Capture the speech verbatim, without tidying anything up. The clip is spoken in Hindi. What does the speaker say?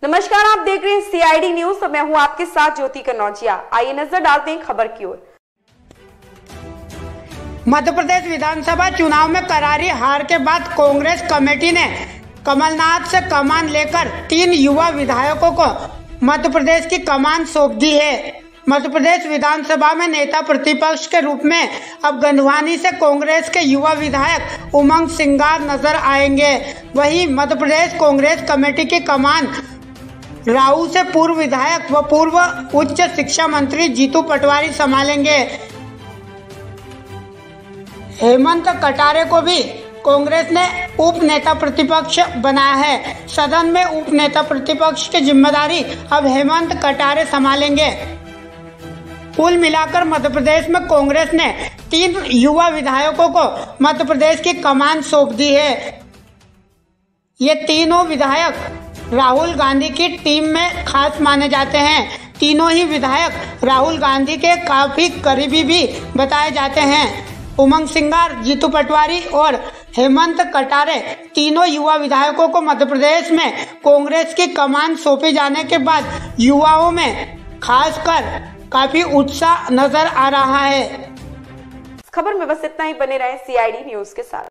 नमस्कार, आप देख रहे हैं सीआईडी न्यूज और मैं हूं आपके साथ ज्योति कनौजिया। आइए नजर डालते हैं खबर की ओर। मध्य प्रदेश विधानसभा चुनाव में करारी हार के बाद कांग्रेस कमेटी ने कमलनाथ से कमान लेकर तीन युवा विधायकों को मध्य प्रदेश की कमान सौंप दी है। मध्य प्रदेश विधानसभा में नेता प्रतिपक्ष के रूप में अब गंधवानी से कांग्रेस के युवा विधायक उमंग सिंगार नजर आएंगे। वहीं मध्य प्रदेश कांग्रेस कमेटी की कमान राऊ से पूर्व विधायक व पूर्व उच्च शिक्षा मंत्री जीतू पटवारी संभालेंगे। हेमंत कटारे को भी कांग्रेस ने उप नेता प्रतिपक्ष बनाया है। सदन में उप नेता प्रतिपक्ष की जिम्मेदारी अब हेमंत कटारे संभालेंगे। कुल मिलाकर मध्य प्रदेश में कांग्रेस ने तीन युवा विधायकों को मध्य प्रदेश की कमान सौंप दी है। ये तीनों विधायक राहुल गांधी की टीम में खास माने जाते हैं। तीनों ही विधायक राहुल गांधी के काफी करीबी भी बताए जाते हैं। उमंग सिंगार, जीतू पटवारी और हेमंत कटारे तीनों युवा विधायकों को मध्य प्रदेश में कांग्रेस की कमान सौंपे जाने के बाद युवाओं में खासकर काफी उत्साह नजर आ रहा है। खबर में बस इतना ही। बने रहें सीआईडी न्यूज के साथ।